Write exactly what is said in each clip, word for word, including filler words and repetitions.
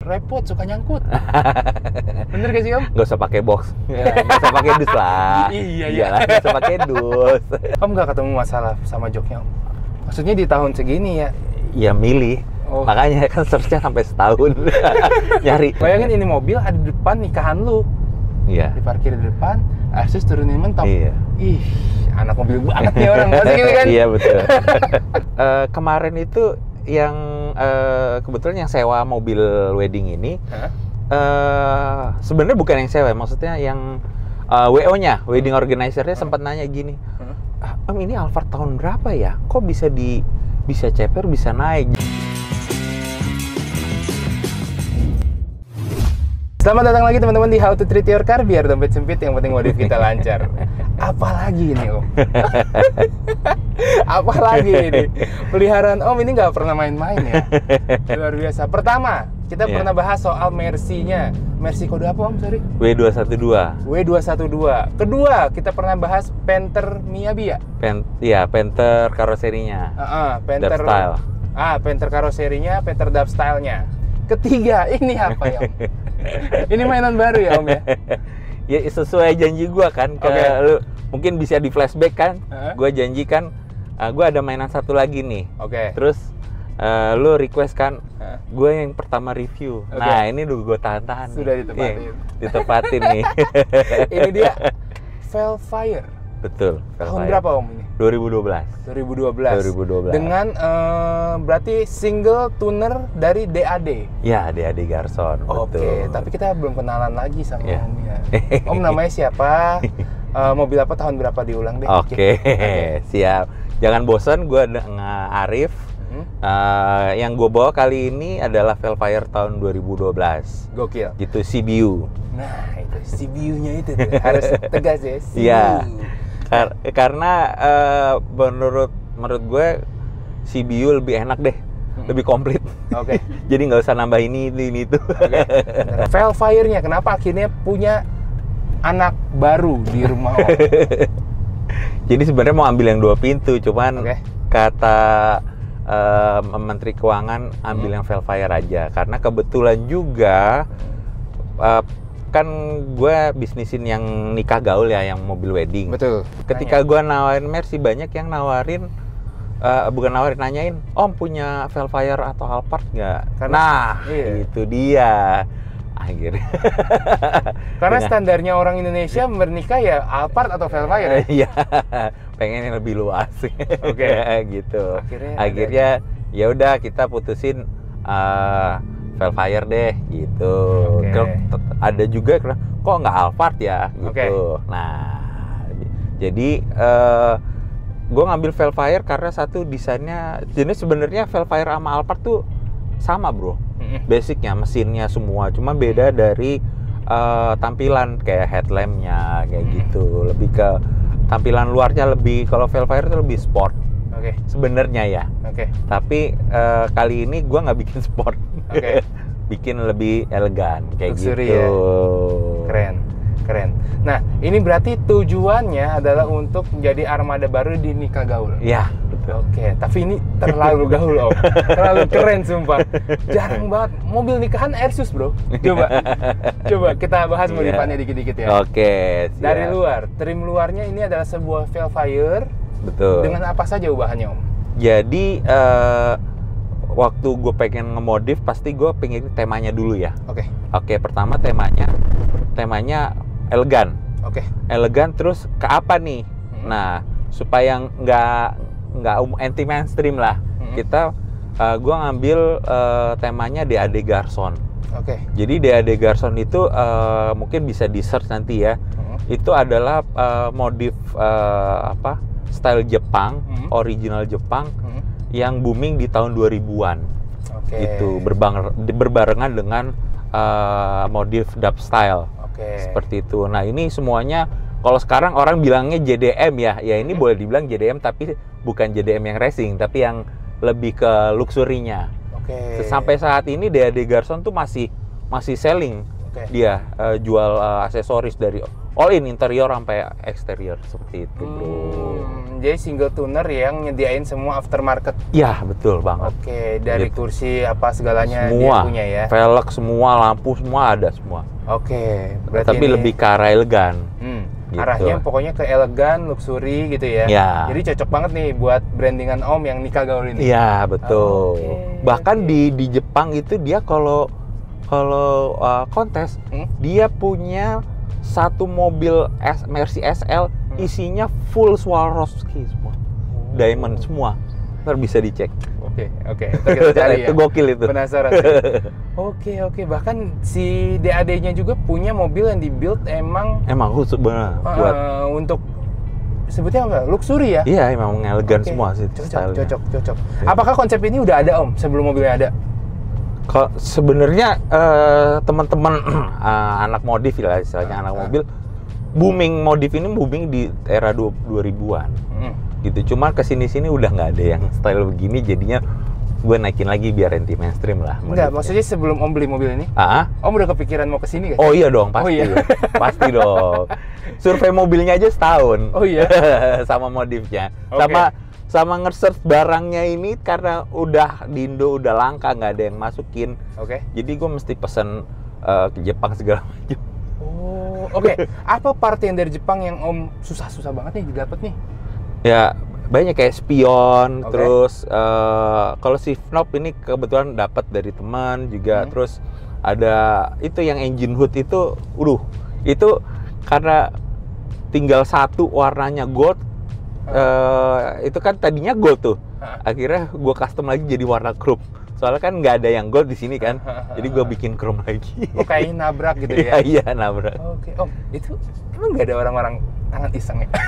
repot, suka nyangkut. Bener gak sih Om? Nggak usah pakai box, nggak usah pakai dus lah. Iya, iya. Iyalah, nggak usah pakai dus. Om nggak ketemu masalah sama joknya Om? Maksudnya di tahun segini ya? Ya milih. Oh. Makanya kan searchnya sampai setahun nyari. Bayangin ini mobil ada di depan nikahan lu. Iya. Diparkir di depan, Asus turunin mentok. Iya. Ih, anak mobil banget nih orang, pasti gitu kan? Iya betul. uh, kemarin itu yang uh, kebetulan yang sewa mobil wedding ini, Hah? uh, sebenarnya bukan yang sewa, maksudnya yang uh, W O-nya, wedding organizer-nya Hmm. sempat nanya gini, Hmm. ah, Om ini Alphard tahun berapa ya? Kok bisa di bisa ceper, bisa naik? Selamat datang lagi teman-teman di How to Treat Your Car, biar dompet sempit yang penting modif kita lancar. Apalagi ini Om? Apalagi ini? Peliharaan Om ini nggak pernah main-main ya? Luar biasa. Pertama, kita Yeah. pernah bahas soal Mercy-nya. Mercy kode apa Om? Sorry? W dua satu dua. W dua satu dua. Kedua, kita pernah bahas Panther Miyabi ya? Pen, ya, Panther karoserinya. Uh -uh, Panther Dubstyle. Ah, Panther karoserinya, Panther Dubstyle-nya. Ketiga, ini apa ya Om? Ini mainan baru ya Om ya? Ya sesuai janji gua kan ke Oke. lu, mungkin bisa di flashback kan. Heeh. Gua janji kan uh, gua ada mainan satu lagi nih. Oke. Terus uh, lu request kan Heeh. gue yang pertama review. Oke. Nah, ini udah gue tahan-tahan. Sudah nih. ditepatin. Iya, ditepatin nih. Ini dia Velfire. Betul. Tahun Velfire. berapa Om ini? dua ribu dua belas. dua ribu dua belas. dua ribu dua belas. Dengan eh, berarti single tuner dari D A D. Ya, adik-adik Garson. Oke, Betul. tapi kita belum kenalan lagi sama Ya. Om ya. Om namanya siapa? Eh, mobil apa, tahun berapa, diulang deh. Oke, Oke. siap. Jangan bosan, gue dengan Arif. Hmm, Uh, yang gue bawa kali ini adalah Velfire tahun dua ribu dua belas. Gokil. Gitu C B U. Nah, itu C B U-nya itu tuh. Harus tegas ya. C B U. Iya. Kar- karena uh, menurut menurut gue C B U lebih enak deh, Hmm. lebih komplit. Oke. Jadi nggak usah nambah ini ini, ini itu. Oke. Velfire-nya kenapa akhirnya punya anak baru di rumah Om? Jadi sebenarnya mau ambil yang dua pintu, cuman Oke. kata uh, Menteri Keuangan ambil Hmm. yang Velfire aja, karena kebetulan juga uh, kan gue bisnisin yang nikah gaul ya, yang mobil wedding. Betul. Ketika gue nawarin Mercy, banyak yang nawarin, uh, bukan nawarin, nanyain, Om punya Velfire atau Alphard nggak? Karena- Nah, iya. itu dia. Akhirnya. Karena Dengan- standarnya orang Indonesia menikah ya Alphard atau Velfire ya. Iya, pengen yang lebih luas. Oke. Gitu. Akhirnya Akhirnya ya udah kita putusin uh, Velfire deh gitu. Oke. Kalau t- ada juga kena- kok nggak Alphard ya gitu. Nah, jadi uh, gue ngambil Velfire karena satu, desainnya, jenis sebenarnya Velfire sama Alphard tuh sama bro. Mm-mm. Basicnya, mesinnya semua, cuma beda dari uh, tampilan kayak headlampnya kayak Hmm. gitu. Lebih ke tampilan luarnya, lebih kalau Velfire itu lebih sport Oke. sebenarnya ya. Oke. Tapi uh, kali ini gua nggak bikin sport, Oke. bikin lebih elegan kayak Luxury gitu. ya. Keren. Keren. Nah, ini berarti tujuannya adalah untuk menjadi armada baru di nikah gaul. Iya, betul. Oke, tapi ini terlalu gaul Om. Terlalu keren sumpah. Jarang banget mobil nikahan Airsus, Bro. Coba. Coba kita bahas Iya. modifannya dikit-dikit ya. Oke, siap. Dari luar, trim luarnya ini adalah sebuah Velfire. Betul. Dengan apa saja ubahannya Om? Jadi uh, waktu gue pengen ngemodif, pasti gue pengen temanya dulu ya. Oke. Oke, pertama temanya, temanya elegan, Oke. elegan terus ke apa nih? Hmm. Nah, supaya nggak nggak um, anti mainstream lah, Hmm. kita, uh, gue ngambil uh, temanya D A D Garson. Oke. Jadi D A D Garson itu uh, mungkin bisa di search nanti ya. Hmm. Itu adalah uh, modif uh, apa? Style Jepang, Hmm. original Jepang Hmm. yang booming di tahun dua ribuan. Oke. Gitu, berbang, berbarengan dengan uh, modif dubstyle. Oke. Seperti itu. Nah, ini semuanya kalau sekarang orang bilangnya J D M ya. Ya ini Hmm. boleh dibilang J D M, tapi bukan J D M yang racing, tapi yang lebih ke luxury-nya. Oke. Sampai saat ini D A D Garson tuh masih masih selling. Oke. Dia uh, jual uh, aksesoris dari all in, interior sampai eksterior seperti itu, Bro. Hmm, Jadi single tuner yang nyediain semua aftermarket. Ya, betul banget. Oke, dari Gitu. kursi apa segalanya Semua, dia punya ya. velg semua, lampu semua ada semua. Oke, berarti Tapi ini, lebih ke arah elegan. hmm, gitu. arahnya pokoknya ke elegan, luxury gitu ya. Ya. Jadi cocok banget nih buat brandingan Om yang nikah gaul ini. Iya, betul. Oke, Bahkan oke. di di Jepang itu dia kalau kalau uh, kontes, Hmm? dia punya satu mobil S, Mercy S L Hmm. isinya full Swarovski semua. Diamond semua. Ntar bisa dicek. Oke, oke. Ntar kita cari ya. Itu gokil itu. Penasaran. Oke, oke. Bahkan si D A D-nya juga punya mobil yang dibuild emang Emang khusus bener uh, buat. untuk sebutnya apa? Luxury ya? Iya, emang elegan Oke, semua sih Cocok, stylenya. cocok, cocok. Apakah konsep ini udah ada Om sebelum mobilnya ada? Kalau sebenarnya eh, teman-teman eh, anak modif lah istilahnya anak mobil booming modif ini booming di era dua ribuan Hmm. gitu. Cuman kesini-sini udah nggak ada yang style begini, jadinya gue naikin lagi biar anti mainstream lah. Enggak, modifnya. maksudnya sebelum Om beli mobil ini, Ah, Om udah kepikiran mau kesini gak? oh iya dong pasti, Oh iya. pasti dong. Survei mobilnya aja setahun. Oh iya? Sama modifnya, Oke. sama sama nge-search barangnya ini karena udah di Indo udah langka, nggak ada yang masukin. Oke. Jadi gue mesti pesen eh, ke Jepang segala macam. Oh, oke. Apa part yang dari Jepang yang Om susah-susah banget nih didapat nih? Ya banyak kayak spion, Oke. terus eh, kalau si knob ini kebetulan dapat dari teman juga, Hmm. terus ada itu yang engine hood itu, uduh, itu karena tinggal satu warnanya gold, eh, itu kan tadinya gold tuh, Hah. akhirnya gue custom lagi jadi warna chrome, soalnya kan nggak ada yang gold di sini kan, jadi gue bikin chrome lagi. Oh, kayak nabrak gitu Iya ya? iya nabrak. Oke, Om, itu emang nggak ada orang-orang tangan iseng ya?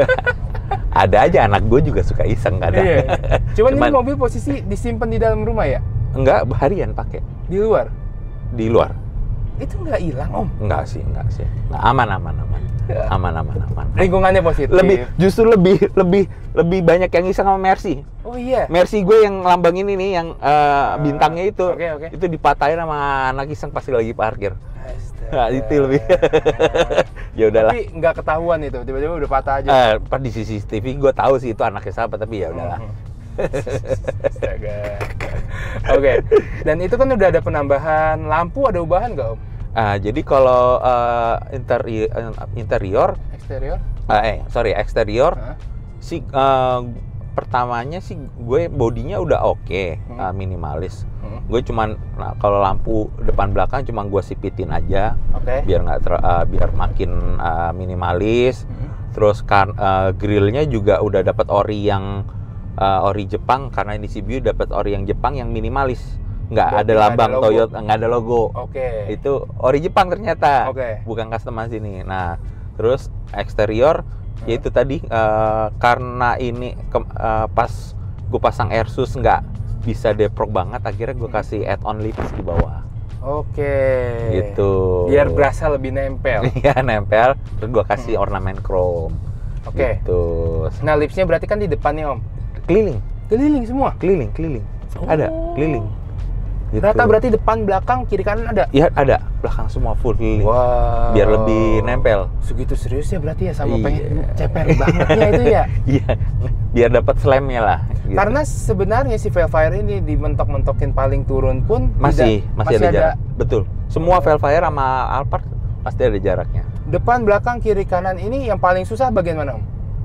Ada aja, anak gue juga suka iseng kadang. Iya. Cuman, Cuman- ini mobil posisi disimpan di dalam rumah ya? Enggak, harian pakai Di luar? di luar. Itu nggak hilang, Om? Enggak sih, enggak sih. Nggak, aman, aman, aman. Ya. Aman, aman, aman. Lingkungannya positif. Lebih, justru lebih, lebih, lebih banyak yang iseng sama Mercy. Oh iya? Mercy gue yang lambang ini nih, yang eh, bintangnya itu. Oke, oke. Itu dipatahin sama anak iseng pasti lagi parkir. Astaga. Nah, itu lebih. Ya udahlah. Tapi nggak ketahuan itu, tiba-tiba udah patah aja. Eh, pas di C C T V gue tahu sih itu anaknya siapa, tapi ya udahlah. Mhm. Astaga. Oke. Dan itu kan udah ada penambahan lampu, ada ubahan nggak, Om? Ah, jadi kalau eh, interi- eh, interior, Eksterior? eh, eh sorry eksterior, Hah? si eh, pertamanya sih gue bodinya udah oke, Hmm. eh, minimalis. Hmm. Gue cuman nah, kalau lampu depan belakang cuma gue sipitin aja Oke. biar nggak ter- eh, biar makin eh, minimalis. Hmm. Terus kan eh, grillnya juga udah dapat ori yang eh, ori Jepang, karena ini C B U dapat ori yang Jepang yang minimalis, nggak Berarti ada nggak lambang ada logo. Toyota, nggak ada logo. Oke. Itu ori Jepang ternyata, Oke. bukan customized ini. Nah, terus eksterior Hmm. yaitu tadi eh, karena ini ke- eh, pas gue pasang Airsus nggak bisa deprok banget, akhirnya gue Hmm. kasih add-on lips di bawah. Oke. Gitu. Biar berasa lebih nempel. Iya, nempel. Terus gue kasih ornamen chrome. Oke. Gitu. Nah, lipsnya berarti kan di depannya, Om. Keliling, Keliling semua. keliling, keliling. Ada Oh. keliling. Gitu. Rata berarti depan, belakang, kiri kanan ada. Iya, ada. Belakang semua full keliling. Wow. Biar lebih nempel. Segitu serius ya berarti ya, sama Iya. pengen ceper bangetnya itu ya. Iya. Biar dapat slamnya lah. gitu. Karena sebenarnya si Velfire ini dimentok-mentokin paling turun pun masih tidak- masih, ada jarak. Betul. Semua Velfire sama Alphard pasti ada jaraknya. Depan, belakang, kiri, kanan ini yang paling susah bagian mana, Om?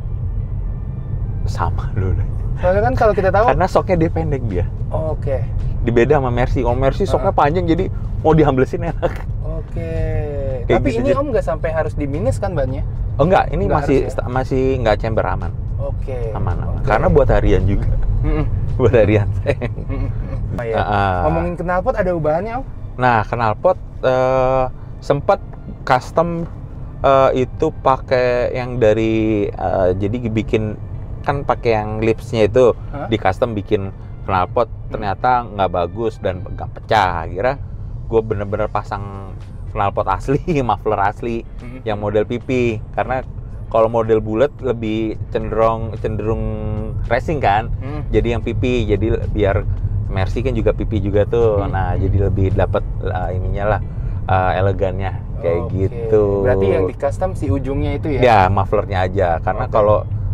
Sama dulu. Soalnya kan kalau kita tahu. Karena soknya dia pendek dia. Oke. Dibeda sama Mercy. Kalau Mercy soknya panjang, jadi mau dihamblesin enak. Oke. Kayak Tapi gitu ini aja. Om nggak sampai harus di minus kan bannya? Oh enggak, ini Nggak masih harus ya? sta- masih nggak chamber aman. Oke. Aman, aman. Oke. Karena buat harian juga. Mm-mm. buat harian. Mm-mm. Oh, iya. Ah. Ngomongin knalpot ada ubahannya, Om? Nah, knalpot eh, sempat custom eh, itu pakai yang dari eh, jadi bikin kan pakai yang lipsnya itu Hah? di custom bikin knalpot, ternyata nggak bagus dan nggak pecah. Akhirnya gue bener-bener pasang knalpot asli, muffler asli Mm-mm. yang model pipi, karena kalau model bulat lebih cenderung cenderung racing kan. Mm. Jadi yang pipi, jadi biar Mercy kan juga pipi juga tuh. Hmm. Nah, jadi lebih dapat uh, ininya lah, uh, elegannya kayak Oke. gitu. Berarti yang di custom si ujungnya itu ya? Ya, mufflernya aja. Karena Oke. kalau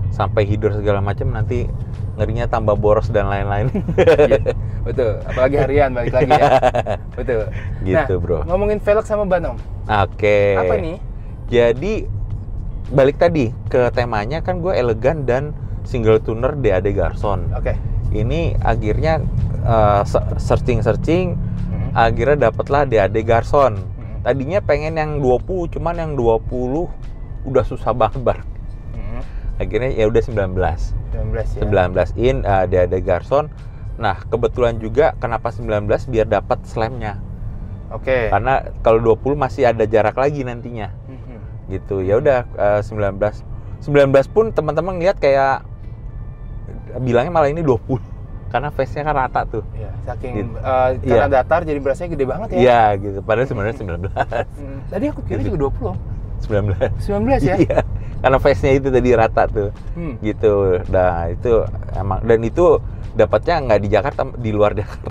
sampai hidur segala macam nanti ngerinya tambah boros dan lain-lain. Iya, betul. Apalagi harian balik lagi ya. Betul. Gitu, nah, bro. Ngomongin velg sama ban, Om. Oke. Apa nih? Jadi balik tadi ke temanya kan gue elegan dan single tuner D A D Garson. Oke. Ini akhirnya uh, searching-searching hmm. akhirnya dapatlah D A D Garson. Hmm. Tadinya pengen yang dua puluh, cuman yang dua puluh udah susah banget bar. Hmm. Akhirnya ya udah sembilan belas. sembilan belas ya. sembilan belas in uh, D A D Garson. Nah, kebetulan juga kenapa sembilan belas biar dapat slamnya. Oke. Karena kalau dua puluh masih ada jarak lagi nantinya. Hmm. Gitu. Ya udah uh, sembilan belas. sembilan belas pun teman-teman lihat kayak bilangnya malah ini dua puluh. Karena face-nya kan rata tuh. Iya, saking gitu. uh, karena Iya. datar jadi berasanya gede banget ya. Iya, gitu. Padahal sebenarnya sembilan belas. Hmm. Tadi aku kira Gitu. juga dua puluh. sembilan belas. sembilan belas ya? Iya. Karena face-nya itu tadi rata tuh. Hmm. Gitu. Nah, itu emang dan itu dapatnya nggak di Jakarta, di luar Jakarta.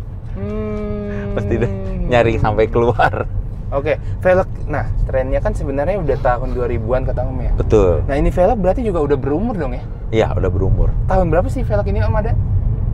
Hmm. Pasti deh nyari sampai keluar. Oke, velg. Nah, trennya kan sebenarnya udah tahun dua ribuan kata Om ya. Betul. Nah, ini velg berarti juga udah berumur dong ya? Iya, udah berumur. Tahun berapa sih velg ini Om ada?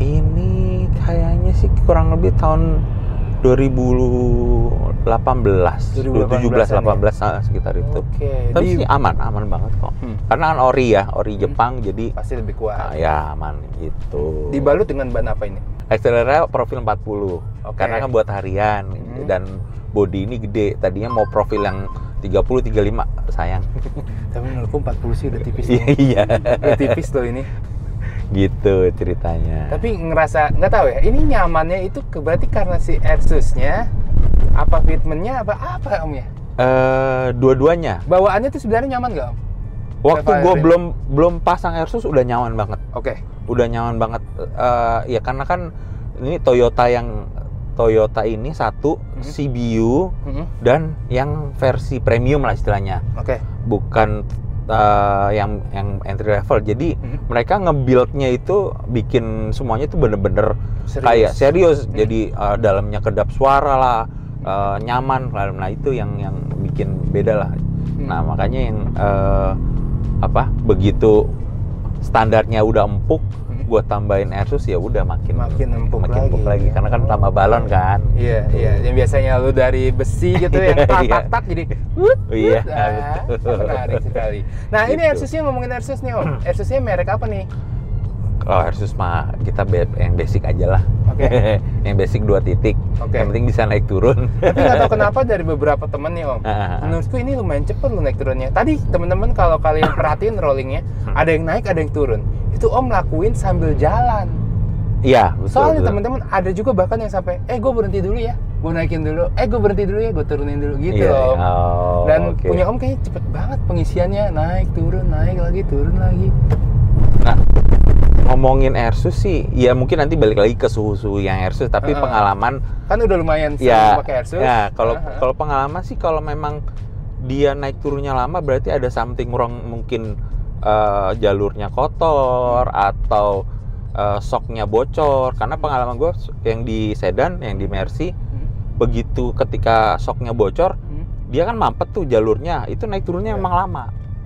Ini kayaknya sih kurang lebih tahun dua ribu delapan belas, dua ribu delapan belas tujuh belas, delapan belas ya? ah, sekitar itu. Oke. Tapi di- sih aman, aman banget kok. Hmm. Karena kan ori ya, ori Jepang, jadi pasti lebih kuat. ah, ya aman gitu. Dibalut dengan ban apa ini? Accelerator profil empat puluh. Oke. Karena kan buat harian Hmm. dan body ini gede. Tadinya mau profil yang tiga puluh, tiga puluh lima, sayang. Tapi menurutku empat puluh sih udah tipis. Iya, nih. iya. Udah tipis loh ini. Gitu ceritanya. Tapi ngerasa nggak tahu ya. Ini nyamannya itu ke- berarti karena si Airsus-nya, apa fitmentnya, apa apa Om ya? Eh, dua-duanya. Bawaannya tuh sebenarnya nyaman nggak Om? Waktu Velfire gue ini. belum belum pasang Airsus udah nyaman banget. Oke. Udah nyaman banget. Eh, ya karena kan ini Toyota yang Toyota ini satu Mhm. C B U Mhm. dan yang versi premium lah istilahnya. Oke. Bukan eh, yang yang entry level. Jadi Mhm. mereka nge-build-nya itu bikin semuanya itu bener-bener Serius. kayak serius. Mhm. Jadi eh, dalamnya kedap suara lah, eh, nyaman. Nah itu yang yang bikin beda lah. Hmm. Nah makanya yang eh, apa begitu standarnya udah empuk, Hmm. gua tambahin Airsus ya udah makin Makin empuk makin lagi. empuk lagi karena kan tambah balon kan. Iya, Gitu. iya. Yang biasanya lu dari besi gitu yang tak Iya. tak tak jadi wut, Oh, iya, wut. Ah, betul. menarik sekali. Nah, ini Gitu. Airsusnya, ngomongin Airsus nih Om. Airsusnya merek apa nih? Kalau Airsus mah kita be- yang basic aja lah. Oke. Yang basic dua titik. Oke. Yang penting bisa naik turun. Tapi nggak tahu kenapa dari beberapa temen nih Om. Ah. Menurutku ini lumayan cepet lu naik turunnya. Tadi temen-temen kalau kalian perhatiin rollingnya, Hmm. ada yang naik, ada yang turun. Itu Om lakuin sambil jalan. Iya, betul. Soalnya betul. temen-temen ada juga bahkan yang sampai, eh gue berhenti dulu ya, gue naikin dulu, eh gue berhenti dulu ya, gue turunin dulu gitu Iya, loh. oh, Dan oke. punya Om kayaknya cepet banget pengisiannya, naik turun, naik lagi, turun lagi. Nah, ngomongin Airsus sih, ya mungkin nanti balik lagi ke suhu-suhu yang Airsus, tapi Uh-uh. pengalaman Kan udah lumayan sering ya, pakai Airsus. ya kalau Uh-huh. kalau pengalaman sih kalau memang dia naik turunnya lama berarti ada something wrong, mungkin eh, jalurnya kotor atau eh, shocknya bocor. Karena pengalaman gue yang di sedan, yang di Mercy, Hmm. begitu ketika shocknya bocor, Hmm. dia kan mampet tuh jalurnya, itu naik turunnya Ya. memang lama.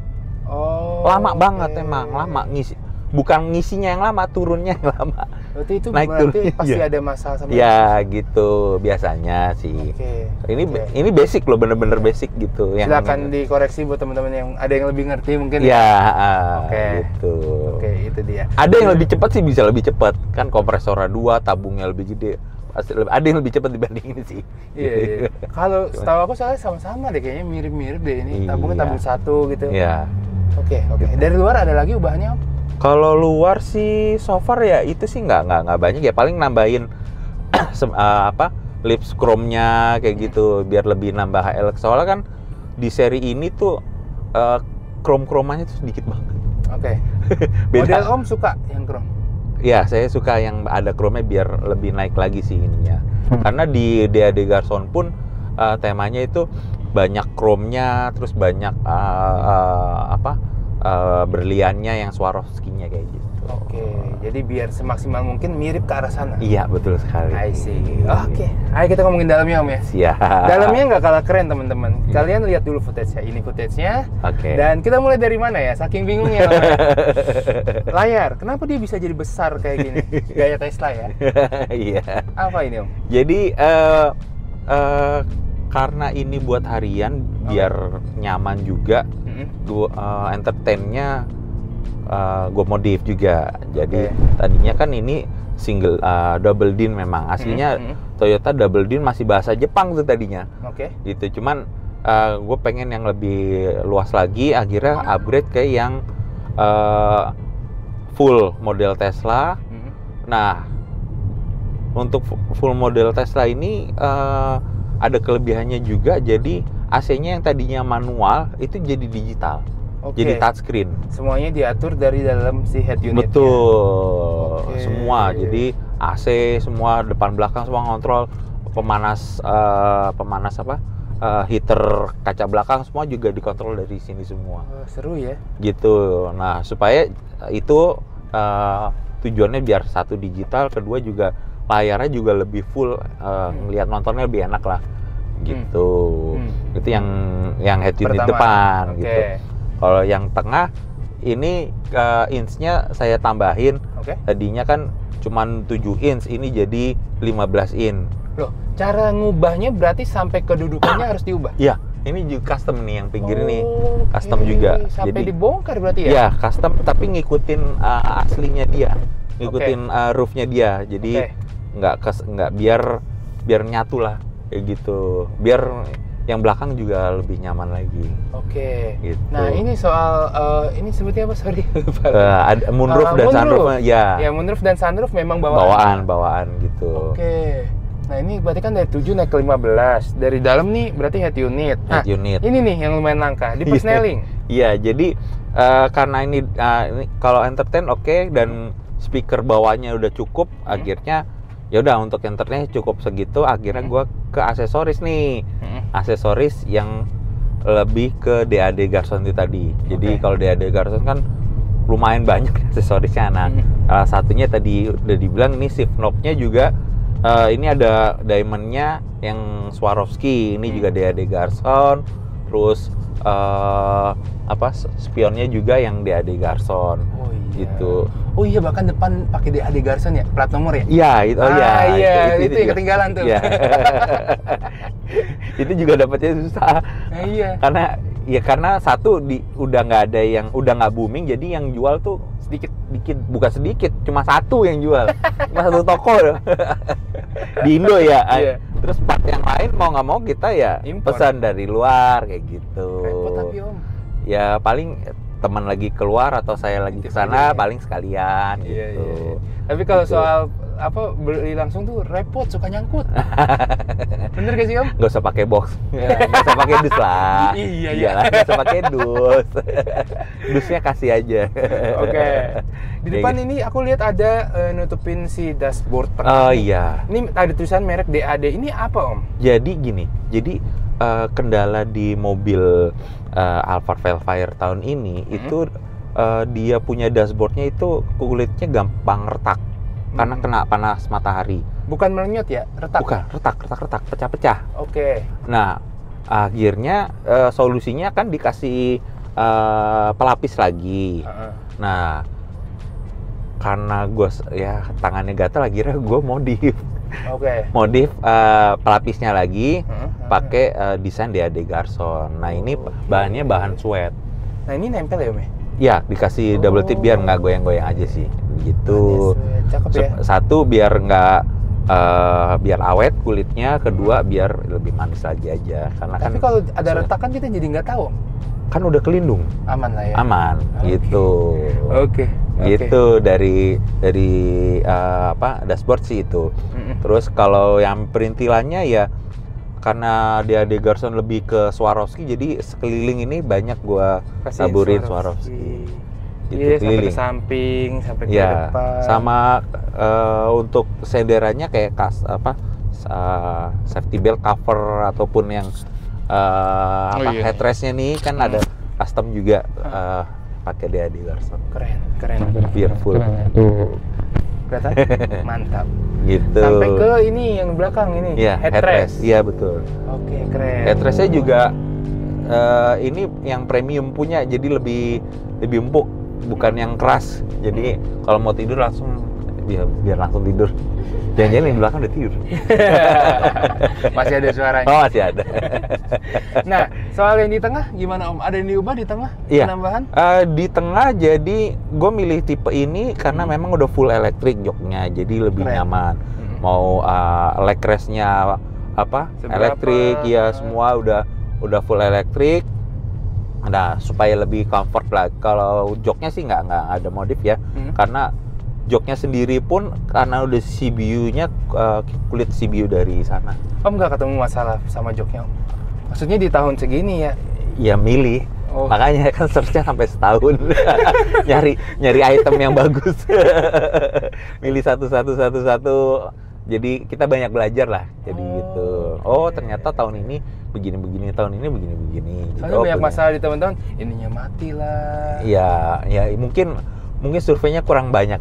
Oh, Lama oke. banget emang, lama ngisi. Bukan ngisinya yang lama, turunnya yang lama. Berarti itu Naik berarti turunnya, pasti iya. ada masalah sama Ya Airsus. gitu biasanya sih. Oke. Ini oke. ini basic loh, bener-bener basic gitu. Yang Silakan dikoreksi buat teman-teman yang ada yang lebih ngerti mungkin. Ya, ah, Oke. gitu. Oke, itu dia. Ada yang lebih cepat sih, bisa lebih cepat. Kan kompresornya dua, tabungnya lebih gede. Pasti lebih- ada yang lebih cepat dibanding ini sih. Iya, iya. Kalau setahu aku soalnya sama-sama deh kayaknya, mirip-mirip deh ini. Tabungnya Iya. tabung satu gitu. Iya. Oke, oke. Dari luar ada lagi ubahannya Om? Kalau luar sih so far ya itu sih nggak nggak nggak banyak ya, paling nambahin sem- eh, apa lips chrome-nya kayak gitu biar lebih nambah H L X. Soalnya kan di seri ini tuh eh, chrome-chromannya tuh sedikit banget. Oke. Beda. Model Om suka yang chrome? Ya, saya suka yang ada chrome-nya biar lebih naik lagi sih ininya. Hmm. Karena di D A D Garson pun eh, temanya itu banyak chrome-nya, terus banyak eh, eh, apa eh, berliannya yang Swarovski-nya kayak gitu. Oke, jadi biar semaksimal mungkin mirip ke arah sana. Iya, betul sekali. I see. Oke, ayo kita ngomongin dalamnya Om ya. Siap. Dalamnya nggak kalah keren teman-teman. Kalian lihat dulu footage-nya. Ini footage-nya. Oke. Dan kita mulai dari mana ya? Saking bingungnya. Om, ya. Layar, kenapa dia bisa jadi besar kayak gini? Gaya Tesla ya? Iya. Apa ini Om? Jadi uh, uh, karena ini buat harian, biar nyaman juga, Mm-hmm. gua uh, entertainnya uh, gue modif juga. Jadi Oke. tadinya kan ini single uh, double din memang aslinya Mm-hmm. Toyota double din masih bahasa Jepang tuh tadinya. Oke. Gitu. Cuman uh, gue pengen yang lebih luas lagi, akhirnya upgrade ke yang uh, full model Tesla. Mm-hmm. Nah, untuk full model Tesla ini uh, ada kelebihannya juga. Jadi A C-nya yang tadinya manual itu jadi digital, Oke. jadi touchscreen. Semuanya diatur dari dalam si head unit. Betul, Oke. semua. Jadi A C semua, depan belakang semua ngontrol, pemanas uh, pemanas apa uh, heater kaca belakang semua juga dikontrol dari sini semua. Oh, seru ya. Gitu. Nah, supaya itu uh, tujuannya biar satu digital, kedua juga layarnya juga lebih full, uh, ngelihat nontonnya lebih enak lah. Gitu. Hmm. Itu yang yang head unit Pertama. depan. Oke. Gitu. Kalau yang tengah ini uh, inch-nya saya tambahin. Oke. Tadinya kan cuman tujuh inch, ini jadi lima belas inch. Loh, cara ngubahnya berarti sampai kedudukannya harus diubah? Iya, ini juga custom nih yang pinggir nih. Oke. Custom juga. Sampai Jadi dibongkar berarti ya? iya, custom tapi ngikutin uh, aslinya dia. Ngikutin uh, roof-nya dia. Jadi Oke. nggak kes nggak biar biar nyatu lah kayak gitu. Biar yang belakang juga lebih nyaman lagi. Oke. Gitu. Nah, ini soal uh, ini sebutnya apa? Sorry. Uh, ada moonroof Uh, dan moonroof. sunroof ya. Ya, moonroof dan sunroof memang bawaan. Bawaan, bawaan gitu. Oke. Nah, ini berarti kan dari tujuh naik ke lima belas. Dari dalam nih berarti head unit. Nah, Head unit. ini nih yang lumayan langka, di persneling. Iya, jadi uh, karena ini, uh, ini kalau entertain oke, dan speaker bawahnya udah cukup, Hmm. akhirnya ya udah untuk entertain cukup segitu, akhirnya Hmm. gua ke aksesoris nih. Hmm. Aksesoris yang lebih ke D A D Garson itu tadi. Jadi Oke. kalau D A D Garson kan lumayan banyak aksesorisnya. Nah, Hmm. salah satunya tadi udah dibilang ini shift knob-nya juga uh, ini ada diamond-nya yang Swarovski, ini Hmm. juga D A D Garson. Terus uh, apa spionnya juga yang D A D Garson. Oh iya. Gitu. Oh iya, bahkan depan pakai D A D Garson ya, plat nomor ya? Iya, itu oh Ah, iya, iya, itu yang juga. ketinggalan tuh. Iya. Itu juga dapatnya susah. Nah, iya. Karena ya karena satu di udah nggak ada yang udah nggak booming, jadi yang jual tuh sedikit dikit, bukan sedikit, cuma satu yang jual, cuma satu toko loh. Di Indo ya. Iya. Terus part yang lain mau nggak mau kita ya Impor. pesan dari luar kayak gitu. Repot tapi Om. Ya paling teman lagi keluar atau saya lagi ke sana Iya. paling sekalian gitu. Iya, iya, iya. Tapi kalau Gitu. soal apa beli langsung tuh repot, suka nyangkut. Bener gak sih Om? Nggak usah pakai box, nggak usah pakai dus lah. Iya, iya. Iyalah, nggak usah pakai dus. Dusnya kasih aja. Oke. Di Kayak depan gitu. ini aku lihat ada eh, nutupin si dashboard Oh tengah. iya. Ini ada tulisan merek D A D. Ini apa Om? Jadi gini, jadi eh, kendala di mobil eh, Alphard Velfire tahun ini Hmm. itu eh, dia punya dashboardnya itu kulitnya gampang retak karena Hmm. kena panas matahari. Bukan melenyot ya? Retak? Bukan, retak, retak, retak, pecah-pecah. Oke. Nah, akhirnya eh, solusinya kan dikasih eh, pelapis lagi. Heeh. Nah, karena gue ya tangannya gatal, akhirnya gue modif, Oke. modif eh, pelapisnya lagi, Heeh. pakai eh, desain D A D Garson. Nah ini Oke. bahannya bahan sweat. Nah, ini nempel ya Om ya? Ya dikasih double tip biar nggak goyang-goyang aja sih, gitu. Bahannya cakep ya. Sep- Satu biar nggak eh, biar awet kulitnya, kedua biar lebih manis lagi aja. Karena Tapi kan kalau ada sweat. retakan kita jadi nggak tahu. kan udah kelindung, Aman lah ya. aman, Oke. gitu. Oke. Gitu dari dari eh, apa dashboard sih itu. Mm-mm. Terus kalau yang perintilannya ya karena dia di Garson lebih ke Swarovski, jadi sekeliling ini banyak gua Kasihin taburin Swarovski. Swarovski. Gitu, Iya, sampai ke keliling. samping, sampai ke Ya, depan. sama eh, untuk senderannya kayak kas apa uh, safety belt cover ataupun yang uh, Oh, apa iya. headrestnya nih kan ada custom juga uh, pakai D A Dealerson. Keren, keren. keren Fearful. Keren, keren. Tuh. Kelihatan? Mantap. Gitu. Sampai ke ini yang belakang ini, ya, headrest. Iya, betul. Oke, keren. Headrestnya juga uh, ini yang premium punya, jadi lebih lebih empuk, bukan yang keras. Jadi kalau mau tidur langsung biar, biar langsung tidur. Jangan-jangan yang belakang udah tidur. Masih ada suaranya. Oh, masih ada. Nah, soal yang di tengah gimana Om? Ada yang diubah di tengah? Iya. Penambahan? Uh, di tengah jadi gue milih tipe ini karena hmm. memang udah full elektrik joknya, jadi lebih Keren. nyaman. Hmm. Mau uh, leg rest-nya apa? Seberapa? Elektrik ya, semua udah udah full elektrik. Nah, supaya lebih comfort lah. Kalau joknya sih nggak nggak ada modif ya, hmm. karena joknya sendiri pun karena udah C B U-nya uh, kulit C B U dari sana. Om nggak ketemu masalah sama joknya Om? Maksudnya di tahun segini ya? Ya milih, oh. Makanya kan search-nya sampai setahun nyari nyari item yang bagus. Milih satu satu satu satu. Jadi kita banyak belajar lah. Jadi oh, gitu. Oh okay. Ternyata tahun ini begini-begini, tahun ini begini-begini. Soalnya gitu. banyak oh, masalah di teman-teman. Ininya mati lah. Iya, ya mungkin. Mungkin surveinya kurang banyak.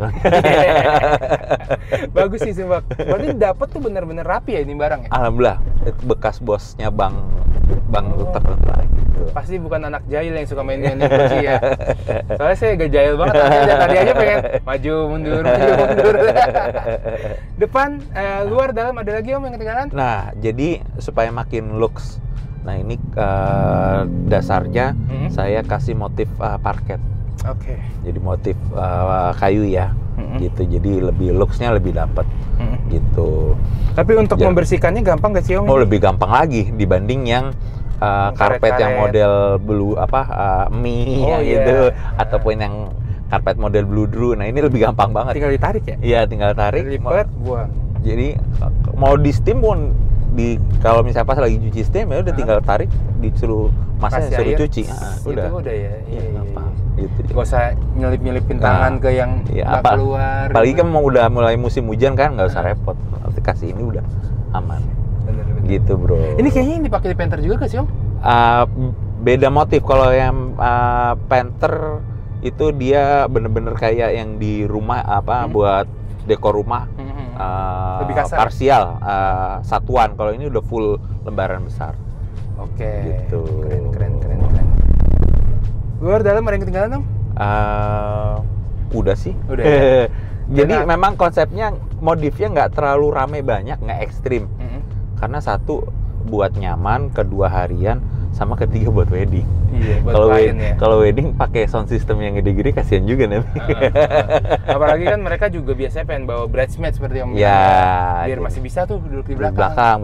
Bagus sih Sumpah. Berarti dapat tuh bener-bener rapi ya ini barang ya? Alhamdulillah, itu bekas bosnya Bang Bang oh. tertentu lah gitu. Pasti bukan anak jahil yang suka main-main kunci ya. Soalnya saya gak jahil banget, tadi, tadi aja pengen maju mundur, maju mundur. Depan, eh, luar, dalam ada lagi Om yang ketinggalan? Nah, jadi supaya makin looks. Nah, ini uh, dasarnya hmm? saya kasih motif uh, parket. Oke. Okay. Jadi motif uh, kayu ya, mm-hmm. gitu. Jadi lebih looks-nya lebih dapat, mm-hmm. gitu. Tapi untuk ya. membersihkannya gampang gak sih Om? Oh lebih gampang lagi dibanding yang uh, karpet yang model blue apa uh, mie oh, ya, gitu, yeah. ataupun yang karpet model bludru. Nah ini lebih gampang banget. Tinggal ditarik ya? Iya tinggal tarik. Lipat, buang. Jadi mau di steam pun di kalau misalnya pas lagi cuci steam ya udah huh? tinggal tarik, disuruh masnya suruh cuci. Ah, udah. Itu udah ya. Iya, iya, iya. Gitu. Gak usah nyelip-nyelipin tangan nah, ke yang ya, nggak apa, keluar. Apalagi kan mau udah mulai musim hujan kan nggak usah repot. Nanti kasih ini udah aman. Bener, bener. Gitu bro. Ini kayaknya yang dipakai di Panther juga gak sih Om? Uh, beda motif. Kalau yang uh, Panther itu dia bener-bener kayak yang di rumah apa hmm. buat dekor rumah. Hmm. Uh, Lebih kasar. Parsial uh, satuan. Kalau ini udah full lembaran besar. Oke. Gitu. Keren keren keren keren. Luar dalam ada yang ketinggalan Om? Uh, udah sih. Udah. Ya? Jadi Karena... memang konsepnya modifnya nggak terlalu rame banyak, nggak ekstrim. Mm-hmm. Karena satu buat nyaman, kedua harian, sama ketiga buat wedding. Iya. Buat kalau klien ya. Kalau wedding pakai sound system yang gede-gede kasihan juga nanti. Uh, uh. Apalagi kan mereka juga biasanya pengen bawa bridesmaid seperti yang ya, biar masih bisa tuh duduk di belakang. Di belakang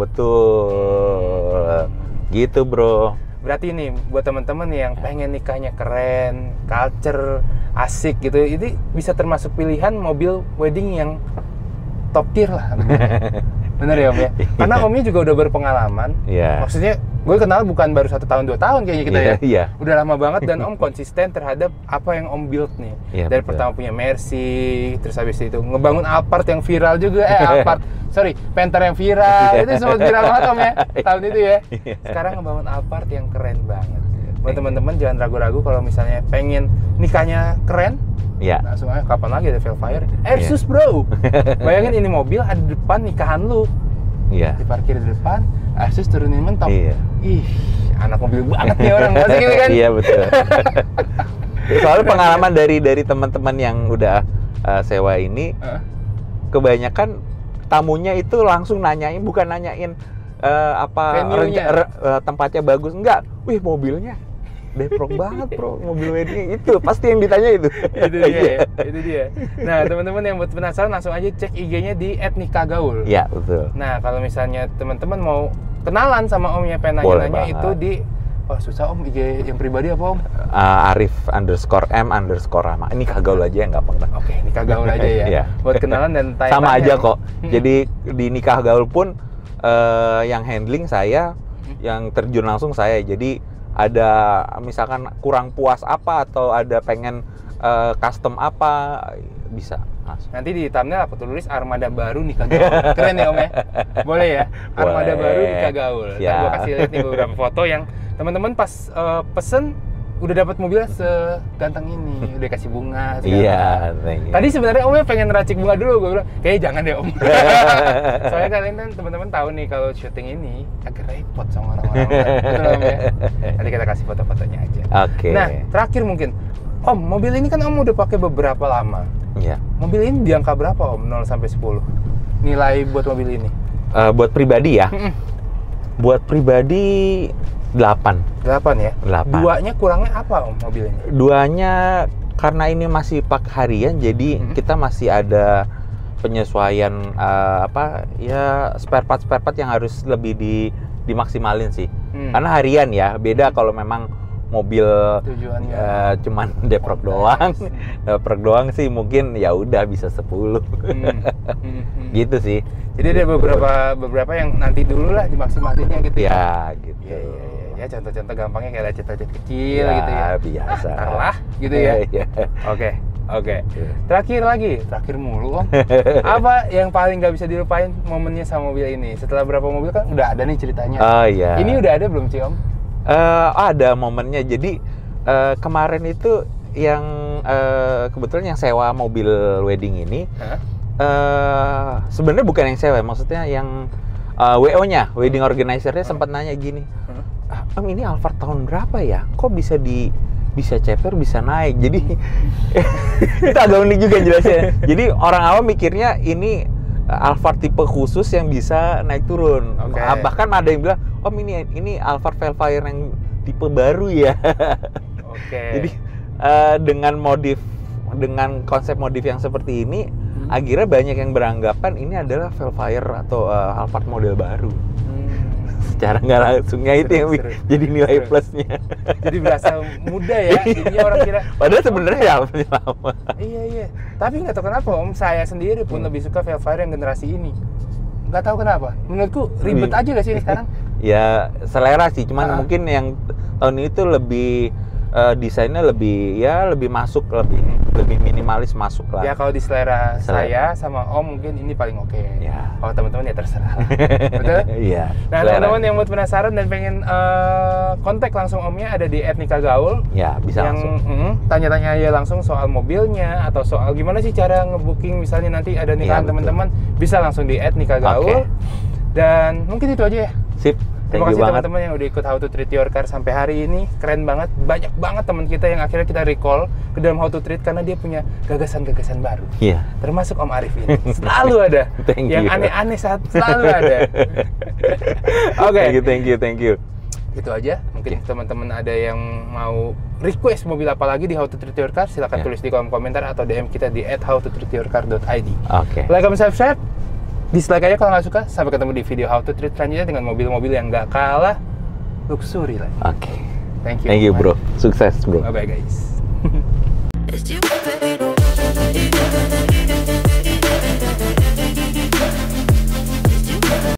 betul. Gitu bro. Berarti nih buat teman-teman yang pengen nikahnya keren, culture, asik gitu, ini bisa termasuk pilihan mobil wedding yang top tier lah. Bener ya Om ya? Karena Omnya juga udah berpengalaman. Yeah. Maksudnya gue kenal bukan baru satu tahun dua tahun kayaknya kita yeah, ya. Yeah. Udah lama banget dan Om konsisten terhadap apa yang Om build nih. Yeah, Dari betul. Pertama punya Mercy, terus habis itu ngebangun Alphard yang viral juga. Eh Alphard, sorry, Panther yang viral. Itu sempat viral banget Om ya tahun itu ya. Sekarang ngebangun Alphard yang keren banget. Buat teman-teman jangan ragu-ragu kalau misalnya pengen nikahnya keren. Ya. Langsung aja kapan lagi ada Velfire? Airsus yeah. bro. Bayangin ini mobil ada di depan nikahan lu. Iya. Diparkir di depan, Airsus turunin mentok. Iya. Ih, anak mobil banget nih orang pasti gitu kan. Iya betul. Soalnya pengalaman dari dari teman-teman yang udah uh, sewa ini, uh? kebanyakan tamunya itu langsung nanyain, bukan nanyain uh, apa renca, re, uh, tempatnya bagus, enggak. Wih mobilnya deprok banget bro, mobil wedding itu pasti yang ditanya itu. Itu dia ya, itu dia. Nah teman-teman yang buat penasaran langsung aja cek I G-nya di et nikah gaul. Iya betul. Nah kalau misalnya teman-teman mau kenalan sama Omnya, pengen nanya-nanya itu di, oh susah Om, I G yang pribadi apa Om? Uh, Arif underscore M underscore Rama. Nikah gaul aja ya, nggak apa-apa. Oke, nikah gaul aja ya. Iya. Buat kenalan dan tanya-tanya. Sama aja kok. Jadi di nikah gaul pun uh, yang handling saya, yang terjun langsung saya. Jadi ada misalkan kurang puas apa atau ada pengen uh, custom apa bisa langsung. Nanti di thumbnail aku tulis armada baru nikah gaul. Keren ya Om ya? Boleh ya? Armada Boleh. Baru nikah gaul. Ya. Ntar gue kasih lihat nih beberapa foto yang teman-teman pas uh, pesen udah dapat mobilnya seganteng ini, udah kasih bunga. Iya, thank you. Tadi sebenarnya Omnya pengen racik bunga dulu, gue bilang, kayaknya jangan deh Om. Soalnya kalian kan teman-teman tahu nih kalau syuting ini agak repot sama orang-orang. Betul Om ya? Nanti kita kasih foto-fotonya aja. Oke. Okay. Nah, terakhir mungkin, Om, mobil ini kan Om udah pakai beberapa lama. Iya. Mobil ini di angka berapa Om? nol sampai sepuluh. Nilai buat mobil ini? Uh, buat pribadi ya? Buat pribadi delapan. delapan ya? delapan. Duanya kurangnya apa Om mobil ini? Duanya karena ini masih pakai harian, jadi hmm. kita masih ada penyesuaian uh, apa ya spare part spare part yang harus lebih di dimaksimalin sih. Hmm. Karena harian ya, beda hmm. kalau memang mobil uh, cuman deprok doang. Deprok doang sih mungkin ya udah bisa sepuluh. Hmm. Hmm. Gitu sih. Jadi ada beberapa beberapa yang nanti dulu lah dimaksimalinnya gitu ya. Ya gitu. Ya, ya, ya. Ya contoh-contoh gampangnya kayak lecet-lecet kecil ya, gitu ya. Biasa. Ntar lah gitu ya. Oke. Oke. Okay. Terakhir lagi, terakhir mulu Om. Apa yang paling nggak bisa dilupain momennya sama mobil ini? Setelah berapa mobil kan udah ada nih ceritanya. Oh iya. Ini udah ada belum sih Om? Uh, ada momennya. Jadi uh, kemarin itu yang uh, kebetulan yang sewa mobil wedding ini. Huh? Uh, sebenarnya bukan yang sewa, maksudnya yang uh, W O-nya, wedding organizer-nya hmm. sempat nanya gini, ah, Om ini Alphard tahun berapa ya? Kok bisa di bisa ceper, bisa naik? Jadi itu agak unik juga jelasnya. Jadi orang awam mikirnya ini Alphard tipe khusus yang bisa naik turun. Okay. Bahkan ada yang bilang, Om ini ini Alphard Vellfire yang tipe baru ya. Oke. Okay. Jadi uh, dengan modif dengan konsep modif yang seperti ini, hmm. akhirnya banyak yang beranggapan ini adalah Vellfire atau uh, Alphard model baru. Hmm. Secara nggak langsungnya itu seru, yang seru. Jadi nilai seru. Plusnya. Jadi berasa muda ya. Jadinya orang kira. Padahal sebenarnya ya lama. Iya iya. Tapi nggak tahu kenapa Om, saya sendiri pun hmm. lebih suka Vellfire yang generasi ini. Nggak tahu kenapa. Menurutku ribet aja gak sih ini sekarang? Ya selera sih. Cuman uh-huh. mungkin yang tahun ini tuh lebih Uh, desainnya lebih ya lebih masuk, lebih lebih minimalis masuk lah. Ya kalau di selera, selera. saya sama Om mungkin ini paling oke. Okay. Ya. Kalau teman-teman ya terserah. Betul? Iya. Nah teman-teman yang mau penasaran dan pengen uh, kontak langsung Omnya ada di et nika gaul. Ya bisa yang, langsung. Mm, tanya-tanya aja langsung soal mobilnya atau soal gimana sih cara ngebooking misalnya nanti ada nikahan ya, teman-teman bisa langsung di et nika gaul. Okay. Dan mungkin itu aja ya. Sip. Terima kasih teman-teman yang udah ikut How to Treat Your Car sampai hari ini. Keren banget, banyak banget teman kita yang akhirnya kita recall ke dalam How to Treat karena dia punya gagasan-gagasan baru. Iya. Yeah. Termasuk Om Arif ini. Selalu ada. Thank yang aneh-aneh saat selalu ada. Oke. Okay. Thank you, thank you, thank you. Itu aja. Mungkin okay. teman-teman ada yang mau request mobil apa lagi di How to Treat Your Car, silakan yeah. tulis di kolom komentar atau D M kita di at how to treat your car dot i d. Oke. Okay. Like, comment, subscribe. Dislike aja kalau nggak suka. Sampai ketemu di video How to Treat selanjutnya dengan mobil-mobil yang nggak kalah luxury lagi. Oke. Okay. Thank you. Thank you, bro. Sukses, bro. Bye bye, guys.